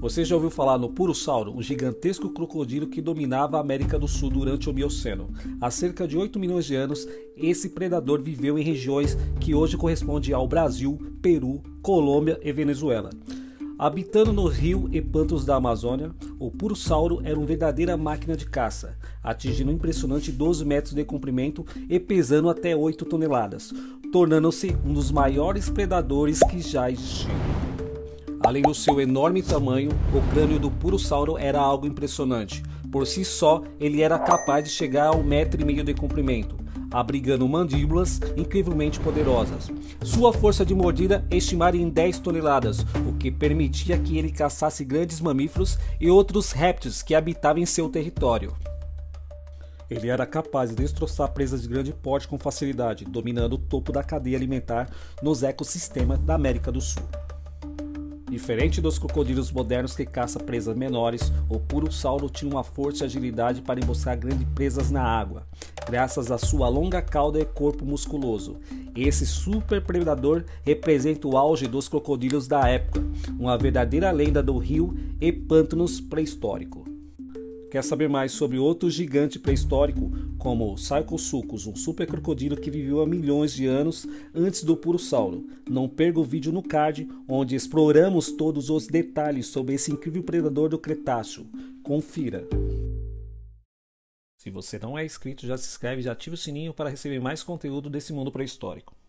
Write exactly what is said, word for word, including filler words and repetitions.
Você já ouviu falar no Purussauro, um gigantesco crocodilo que dominava a América do Sul durante o Mioceno? Há cerca de oito milhões de anos, esse predador viveu em regiões que hoje correspondem ao Brasil, Peru, Colômbia e Venezuela. Habitando no rio e pântanos da Amazônia, o Purussauro era uma verdadeira máquina de caça, atingindo um impressionante doze metros de comprimento e pesando até oito toneladas, tornando-se um dos maiores predadores que já existiram. Além do seu enorme tamanho, o crânio do Purussauro era algo impressionante. Por si só, ele era capaz de chegar a um metro e meio de comprimento, abrigando mandíbulas incrivelmente poderosas. Sua força de mordida é estimada em dez toneladas, o que permitia que ele caçasse grandes mamíferos e outros répteis que habitavam em seu território. Ele era capaz de destroçar presas de grande porte com facilidade, dominando o topo da cadeia alimentar nos ecossistemas da América do Sul. Diferente dos crocodilos modernos que caçam presas menores, o Purussauro tinha uma força e agilidade para emboscar grandes presas na água, graças à sua longa cauda e corpo musculoso. Esse super predador representa o auge dos crocodilos da época, uma verdadeira lenda do rio e pântanos pré-histórico. Quer saber mais sobre outro gigante pré-histórico, como o Sarcosuchus, um super crocodilo que viveu há milhões de anos antes do Purussauro? Não perca o vídeo no card, onde exploramos todos os detalhes sobre esse incrível predador do Cretáceo. Confira! Se você não é inscrito, já se inscreve e já ativa o sininho para receber mais conteúdo desse mundo pré-histórico.